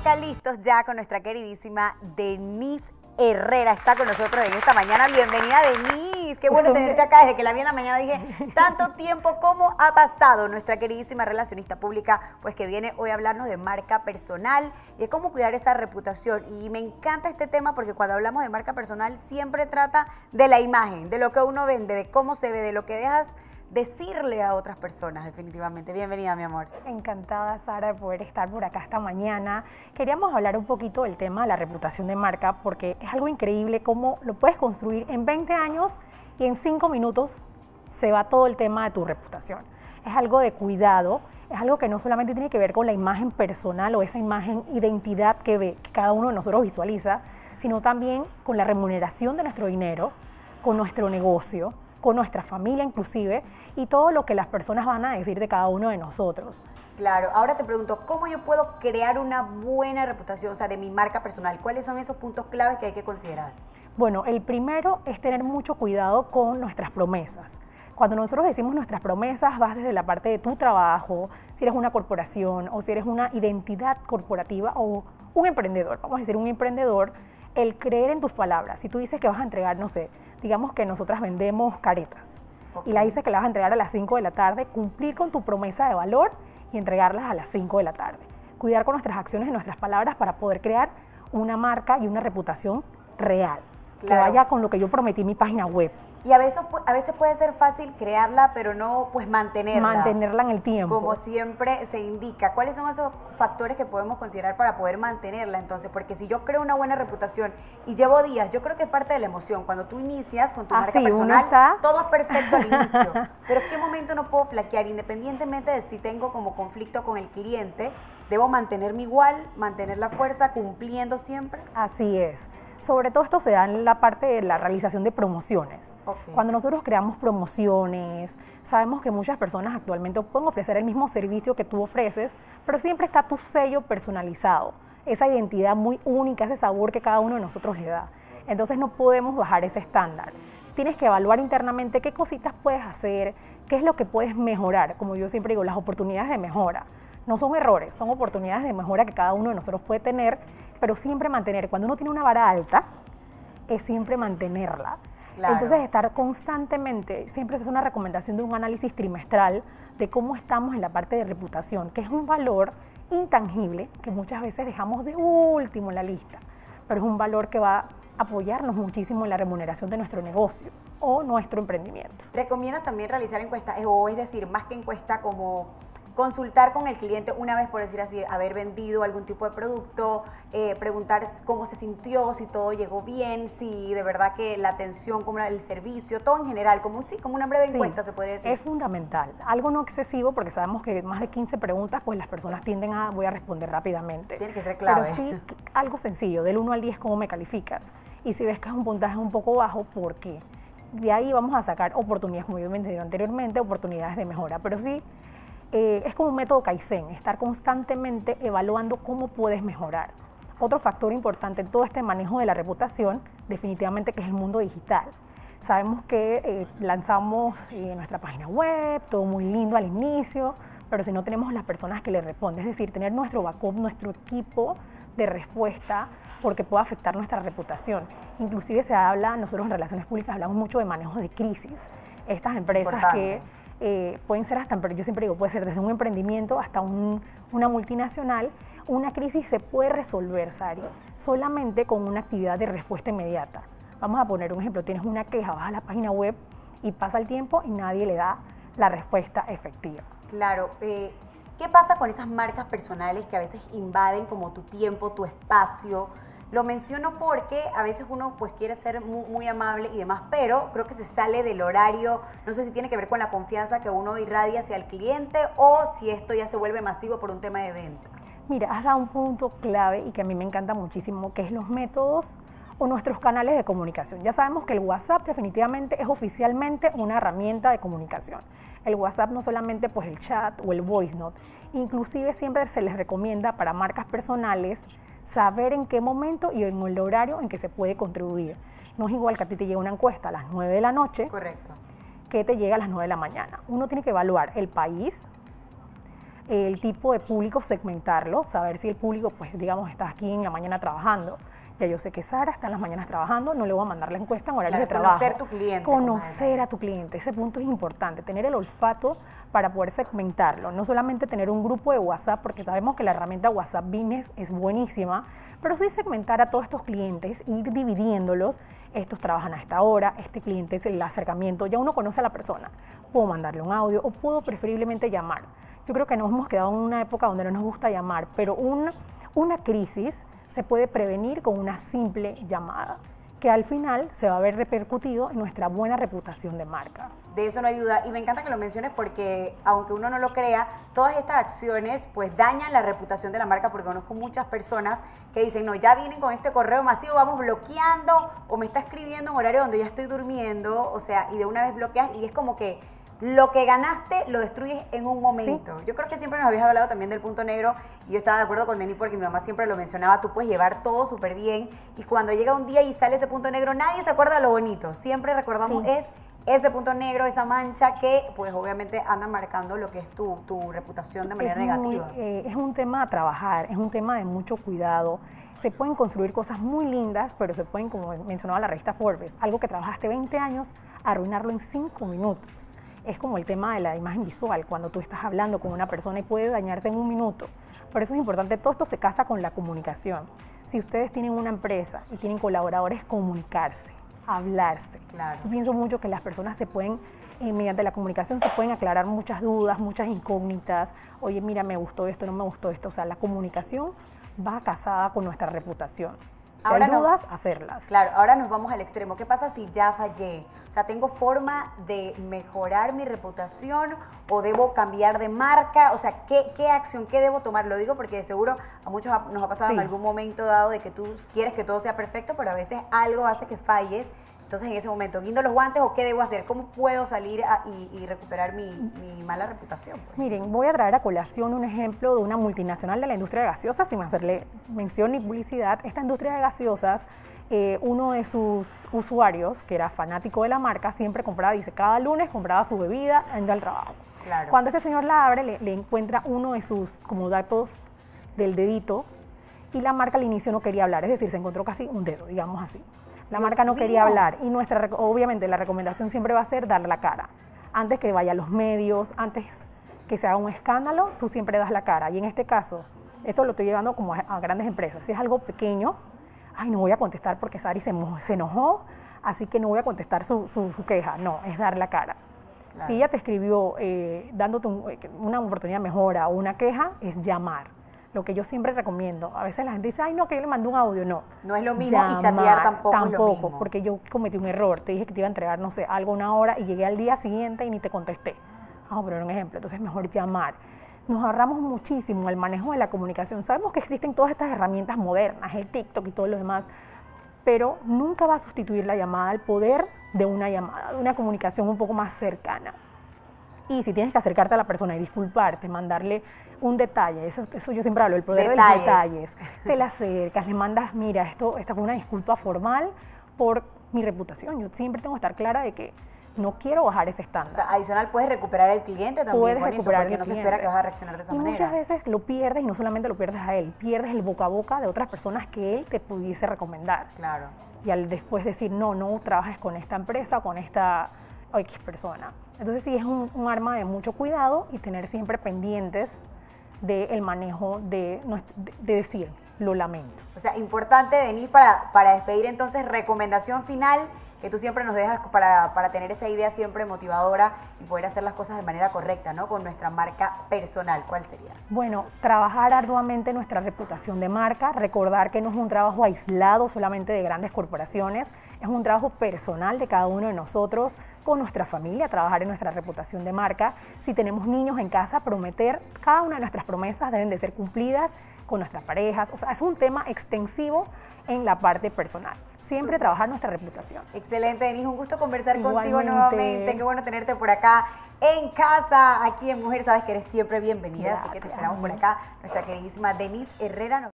acá listos ya con nuestra queridísima Denise Herrera. Está con nosotros en esta mañana. Bienvenida, Denise. Qué bueno tenerte acá. Desde que la vi en la mañana dije, tanto tiempo, ¿cómo ha pasado? Nuestra queridísima relacionista pública, pues que viene hoy a hablarnos de marca personal y de cómo cuidar esa reputación. Y me encanta este tema porque cuando hablamos de marca personal siempre trata de la imagen, de lo que uno vende, de cómo se ve, de lo que dejas decirle a otras personas, definitivamente. Bienvenida, mi amor. Encantada, Sara, de poder estar por acá esta mañana. Queríamos hablar un poquito del tema de la reputación de marca, porque es algo increíble cómo lo puedes construir en 20 años y en 5 minutos se va todo el tema de tu reputación. Es algo de cuidado, es algo que no solamente tiene que ver con la imagen personal o esa imagen, identidad que cada uno de nosotros visualiza, sino también con la remuneración de nuestro dinero, con nuestro negocio, con nuestra familia inclusive, y todo lo que las personas van a decir de cada uno de nosotros. Claro, ahora te pregunto, ¿cómo yo puedo crear una buena reputación, o sea, de mi marca personal? ¿Cuáles son esos puntos claves que hay que considerar? Bueno, el primero es tener mucho cuidado con nuestras promesas. Cuando nosotros decimos nuestras promesas, vas desde la parte de tu trabajo, si eres una corporación o si eres una identidad corporativa o un emprendedor, vamos a decir un emprendedor, el creer en tus palabras. Si tú dices que vas a entregar, no sé, digamos que nosotras vendemos caretas y la dices que la vas a entregar a las 5 de la tarde, cumplir con tu promesa de valor y entregarlas a las 5 de la tarde. Cuidar con nuestras acciones y nuestras palabras para poder crear una marca y una reputación real, que vaya con lo que yo prometí en mi página web. Y a veces puede ser fácil crearla, pero no pues mantenerla. Mantenerla en el tiempo. Como siempre se indica. ¿Cuáles son esos factores que podemos considerar para poder mantenerla entonces? Porque si yo creo una buena reputación y llevo días, yo creo que es parte de la emoción. Cuando tú inicias con tu marca personal, todo es perfecto al inicio. Pero ¿en qué momento no puedo flaquear? Independientemente de si tengo como conflicto con el cliente, ¿debo mantenerme igual, mantener la fuerza, cumpliendo siempre? Así es. Sobre todo esto se da en la parte de la realización de promociones. Cuando nosotros creamos promociones, sabemos que muchas personas actualmente pueden ofrecer el mismo servicio que tú ofreces, pero siempre está tu sello personalizado, esa identidad muy única, ese sabor que cada uno de nosotros le da. Entonces no podemos bajar ese estándar. Tienes que evaluar internamente qué cositas puedes hacer, qué es lo que puedes mejorar. Como yo siempre digo, las oportunidades de mejora. No son errores, son oportunidades de mejora que cada uno de nosotros puede tener, pero siempre mantener. Cuando uno tiene una vara alta, es siempre mantenerla. Claro. Entonces, estar constantemente, siempre se hace una recomendación de un análisis trimestral de cómo estamos en la parte de reputación, que es un valor intangible que muchas veces dejamos de último en la lista, pero es un valor que va a apoyarnos muchísimo en la remuneración de nuestro negocio o nuestro emprendimiento. ¿Recomiendas también realizar encuestas, o es decir, más que encuesta, como consultar con el cliente una vez, por decir así, haber vendido algún tipo de producto, preguntar cómo se sintió, si todo llegó bien, si de verdad que la atención, como el servicio, todo en general, como una breve encuesta se podría decir? Es fundamental, algo no excesivo porque sabemos que más de 15 preguntas pues las personas tienden a, voy a responder rápidamente. Tiene que ser clave. Pero sí, algo sencillo, del 1 al 10, ¿cómo me calificas? Y si ves que es un puntaje un poco bajo, ¿por qué? De ahí vamos a sacar oportunidades, como yo mencioné anteriormente, oportunidades de mejora, pero sí, es como un método Kaizen, estar constantemente evaluando cómo puedes mejorar. Otro factor importante en todo este manejo de la reputación, definitivamente, que es el mundo digital. Sabemos que lanzamos nuestra página web, todo muy lindo al inicio, pero si no tenemos las personas que le responden, es decir, tener nuestro backup, nuestro equipo de respuesta, porque puede afectar nuestra reputación. Inclusive se habla, nosotros en Relaciones Públicas hablamos mucho de manejo de crisis. Estas empresas que pueden ser hasta, pero yo siempre digo, puede ser desde un emprendimiento hasta una multinacional. Una crisis se puede resolver, Sari, solamente con una actividad de respuesta inmediata. Vamos a poner un ejemplo, tienes una queja, vas a la página web y pasa el tiempo y nadie le da la respuesta efectiva. Claro, ¿qué pasa con esas marcas personales que a veces invaden como tu tiempo, tu espacio? Lo menciono porque a veces uno pues quiere ser muy amable y demás, pero creo que se sale del horario. No sé si tiene que ver con la confianza que uno irradia hacia el cliente o si esto ya se vuelve masivo por un tema de venta. Mira, has dado un punto clave y que a mí me encanta muchísimo, que es los métodos o nuestros canales de comunicación. Ya sabemos que el WhatsApp definitivamente es oficialmente una herramienta de comunicación. El WhatsApp no solamente pues el chat o el voice note, inclusive siempre se les recomienda para marcas personales saber en qué momento y en el horario en que se puede contribuir. No es igual que a ti te llega una encuesta a las 9 de la noche, correcto, que te llega a las 9 de la mañana. Uno tiene que evaluar el país, el tipo de público, segmentarlo, saber si el público, pues digamos, está aquí en la mañana trabajando. Ya yo sé que Sara está en las mañanas trabajando, no le voy a mandar la encuesta en horarios de trabajo. Conocer tu cliente. Conocer a tu cliente, ese punto es importante, tener el olfato para poder segmentarlo. No solamente tener un grupo de WhatsApp, porque sabemos que la herramienta WhatsApp Business es buenísima, pero sí segmentar a todos estos clientes, ir dividiéndolos. Estos trabajan a esta hora, este cliente es el acercamiento, ya uno conoce a la persona. Puedo mandarle un audio o puedo preferiblemente llamar. Yo creo que nos hemos quedado en una época donde no nos gusta llamar, pero una crisis se puede prevenir con una simple llamada, que al final se va a ver repercutido en nuestra buena reputación de marca. De eso no hay duda, y me encanta que lo menciones porque, aunque uno no lo crea, todas estas acciones pues dañan la reputación de la marca, porque conozco muchas personas que dicen, no, ya vienen con este correo masivo, vamos bloqueando, o me está escribiendo en horario donde yo estoy durmiendo, o sea, y de una vez bloqueas, y es como que lo que ganaste lo destruyes en un momento. Sí. Yo creo que siempre nos habías hablado también del punto negro y yo estaba de acuerdo con Denis porque mi mamá siempre lo mencionaba, tú puedes llevar todo súper bien y cuando llega un día y sale ese punto negro, nadie se acuerda de lo bonito. Siempre recordamos es ese punto negro, esa mancha que pues obviamente anda marcando lo que es tu reputación de manera negativa. Es un tema a trabajar, es un tema de mucho cuidado. Se pueden construir cosas muy lindas, pero se pueden, como mencionaba la revista Forbes, algo que trabajaste 20 años, arruinarlo en 5 minutos. Es como el tema de la imagen visual, cuando tú estás hablando con una persona y puede dañarte en un minuto. Por eso es importante, todo esto se casa con la comunicación. Si ustedes tienen una empresa y tienen colaboradores, comunicarse, hablarse. Claro. Yo pienso mucho que las personas se pueden, mediante la comunicación se pueden aclarar muchas dudas, muchas incógnitas. Oye, mira, me gustó esto, no me gustó esto. O sea, la comunicación va casada con nuestra reputación. Si hay dudas, hacerlas. Claro, ahora nos vamos al extremo. ¿Qué pasa si ya fallé? O sea, ¿tengo forma de mejorar mi reputación o debo cambiar de marca? O sea, ¿qué acción, qué debo tomar? Lo digo porque de seguro a muchos nos ha pasado en algún momento dado de que tú quieres que todo sea perfecto, pero a veces algo hace que falles. Entonces, en ese momento, ¿guindo los guantes o qué debo hacer? ¿Cómo puedo salir y recuperar mi mala reputación? Pues? Miren, voy a traer a colación un ejemplo de una multinacional de la industria de gaseosas, sin hacerle mención ni publicidad. Esta industria de gaseosas, uno de sus usuarios, que era fanático de la marca, siempre compraba, dice, cada lunes compraba su bebida yendo al trabajo. Claro. Cuando este señor la abre, le encuentra uno de sus como datos del dedito y la marca al inicio no quería hablar, es decir, se encontró casi un dedo, digamos así. La marca no quería hablar y obviamente la recomendación siempre va a ser dar la cara. Antes que vaya a los medios, antes que se haga un escándalo, tú siempre das la cara. Y en este caso, esto lo estoy llevando como a grandes empresas. Si es algo pequeño, ay, no voy a contestar porque Sari se enojó, así que no voy a contestar su queja. No, es dar la cara. Claro. Si ella te escribió dándote una oportunidad de mejora o una queja, es llamar. Lo que yo siempre recomiendo. A veces la gente dice, ay, no, que yo le mandé un audio. No. No es lo mismo y chatear tampoco es lo mismo. Porque yo cometí un error. Te dije que te iba a entregar, no sé, algo una hora y llegué al día siguiente y ni te contesté. Vamos a poner un ejemplo. Entonces es mejor llamar. Nos ahorramos muchísimo el manejo de la comunicación. Sabemos que existen todas estas herramientas modernas, el TikTok y todo lo demás, pero nunca va a sustituir la llamada, el poder de una llamada, de una comunicación un poco más cercana. Y si tienes que acercarte a la persona y disculparte, mandarle un detalle, eso yo siempre hablo, el poder de los detalles. Te la acercas, le mandas, mira, esta fue una disculpa formal por mi reputación. Yo siempre tengo que estar clara de que no quiero bajar ese estándar. O sea, adicional puedes recuperar el cliente también. Puedes recuperar porque no se espera que vas a reaccionar de esa manera. Y muchas veces lo pierdes y no solamente lo pierdes a él, pierdes el boca a boca de otras personas que él te pudiese recomendar. Claro. Y al después decir, no trabajes con esta empresa o con esta X persona. Entonces sí es un arma de mucho cuidado y tener siempre pendientes del manejo de decir, lo lamento. O sea, importante, Denis, para despedir entonces, recomendación final que tú siempre nos dejas para tener esa idea siempre motivadora y poder hacer las cosas de manera correcta, ¿no? Con nuestra marca personal. ¿Cuál sería? Bueno, trabajar arduamente nuestra reputación de marca, recordar que no es un trabajo aislado solamente de grandes corporaciones, es un trabajo personal de cada uno de nosotros, con nuestra familia, trabajar en nuestra reputación de marca. Si tenemos niños en casa, prometer, cada una de nuestras promesas deben de ser cumplidas con nuestras parejas, o sea, es un tema extensivo en la parte personal. Siempre trabajar nuestra reputación. Excelente, Denis, un gusto conversar contigo nuevamente. Qué bueno tenerte por acá en casa, aquí en Mujer. Sabes que eres siempre bienvenida, así que te esperamos por acá. Nuestra queridísima Denis Herrera.